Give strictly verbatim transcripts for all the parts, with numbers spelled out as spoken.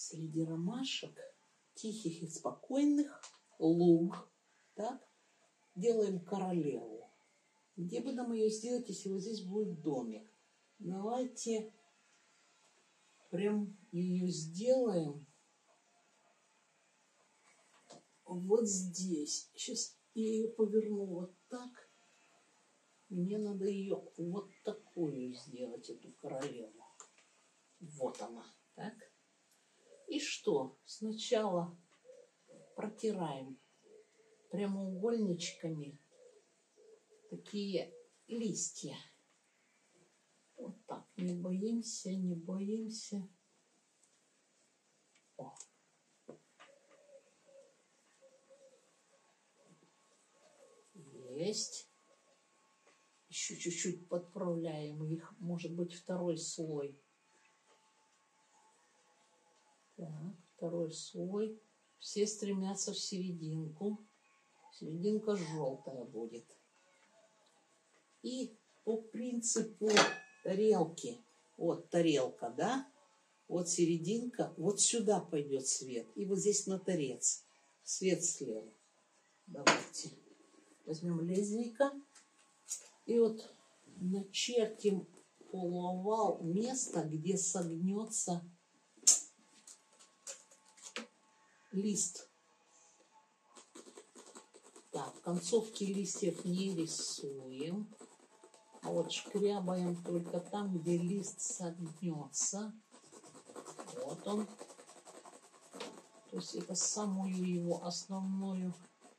среди ромашек, тихих и спокойных, луг, так, делаем королеву. Где бы нам ее сделать, если вот здесь будет домик? Давайте прям ее сделаем вот здесь. Сейчас я ее поверну вот так. Мне надо ее вот такую сделать, эту королеву. Вот она, так. И что? Сначала протираем прямоугольничками такие листья. Вот так. Не боимся, не боимся. О. Есть. Еще чуть-чуть подправляем их. Может быть, второй слой. Так, второй слой. Все стремятся в серединку. Серединка желтая будет. И по принципу тарелки. Вот тарелка, да? Вот серединка. Вот сюда пойдет свет. И вот здесь на торец. Свет слева. Давайте возьмем лезвийко. И вот начертим полуовал, место, где согнется лист. Так, концовки листьев не рисуем. А вот шкрябаем только там, где лист согнется. Вот он. То есть это самую его основную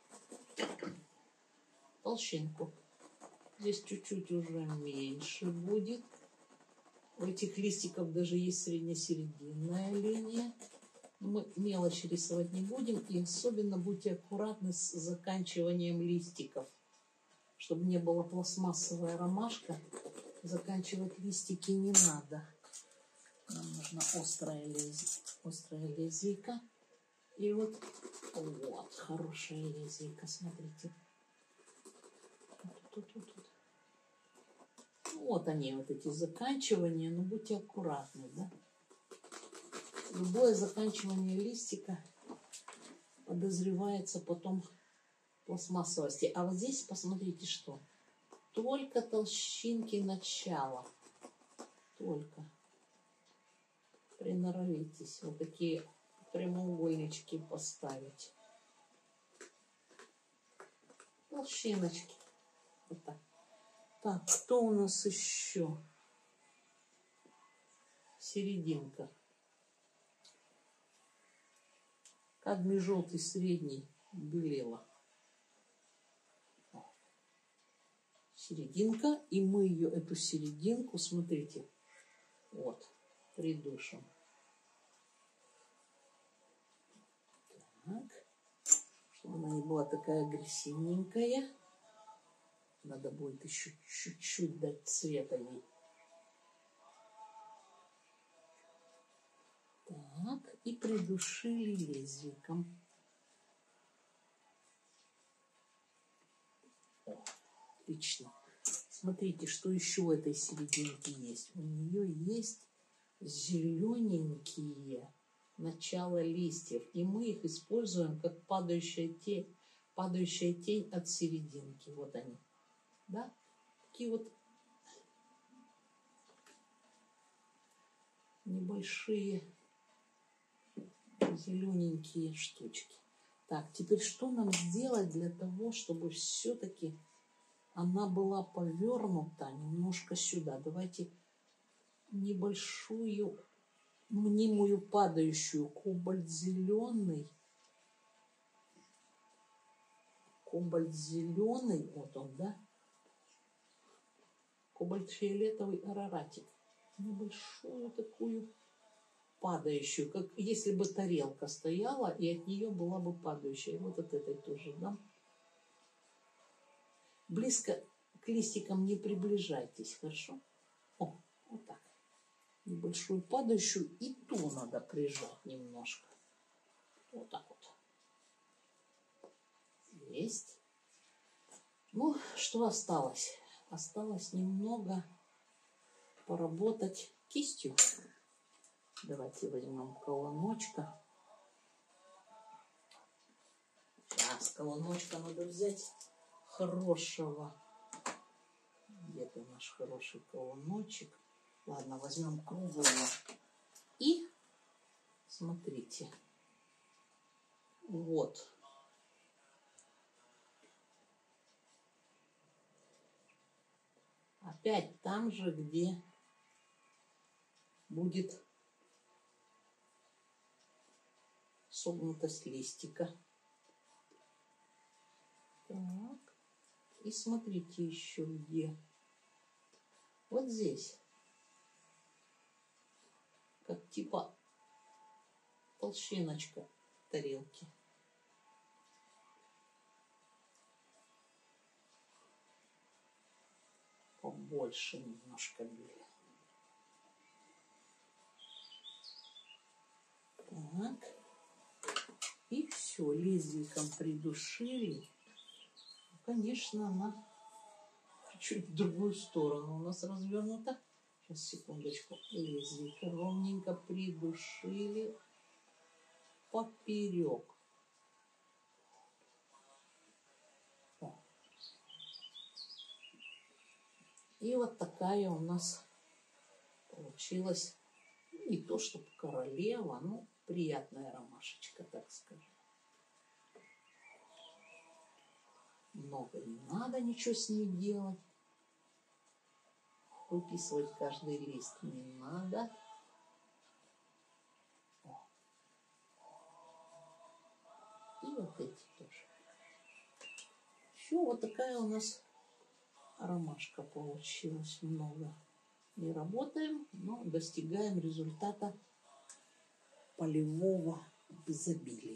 толщинку. Здесь чуть-чуть уже меньше будет. У этих листиков даже есть среднесерединная линия. Мы мелочь рисовать не будем. И особенно будьте аккуратны с заканчиванием листиков. Чтобы не была пластмассовая ромашка. Заканчивать листики не надо. Нам нужна острая лезвие, острая лезвийка. И вот, вот, хорошая лезвийка, смотрите. Тут, тут, тут. Вот они, вот эти заканчивания, но будьте аккуратны, да. Любое заканчивание листика подозревается потом пластмассовости. А вот здесь посмотрите, что. Только толщинки начала. Только. Приноровитесь. Вот такие прямоугольнички поставить. Толщиночки. Вот так. Так, что у нас еще? Серединка. Кадмий желтый средний белила. Серединка. И мы ее, эту серединку, смотрите, вот, придушим. Так. Чтобы она не была такая агрессивненькая. Надо будет еще чуть-чуть дать цвета ей. Так, и придушили лезвиком. О, отлично. Смотрите, что еще у этой серединки есть. У нее есть зелененькие начала листьев. И мы их используем как падающая тень, падающая тень от серединки. Вот они. Да? Такие вот небольшие зелененькие штучки. Так, теперь что нам сделать для того, чтобы все-таки она была повернута немножко сюда? Давайте небольшую мнимую падающую кобальт зеленый. Кобальт зеленый, вот он, да? Кобальт фиолетовый араратик. Небольшую такую падающую, как если бы тарелка стояла, и от нее была бы падающая. Вот от этой тоже, да? Близко к листикам не приближайтесь, хорошо? О, вот так. Небольшую падающую, и ту надо прижать немножко. Вот так вот. Есть. Ну, что осталось? Осталось немного поработать кистью. Давайте возьмем колоночка. Сейчас колоночка надо взять хорошего. Где-то наш хороший колоночек. Ладно, возьмем круглого. И смотрите. Вот. Опять там же, где будет согнутость листика. Так. И смотрите еще где. Вот здесь. Как типа толщиночка тарелки. Побольше немножко бели. Так. И все, лезвиком придушили. Конечно, она чуть в другую сторону у нас развернута. Сейчас, секундочку. Лезвие ровненько придушили поперек. О. И вот такая у нас получилась, не то чтобы королева, но приятная ромашечка, так скажем. Много не надо ничего с ней делать. Выписывать каждый лист не надо. О. И вот эти тоже. Все, вот такая у нас ромашка получилась. Много не работаем, но достигаем результата полевого изобилия.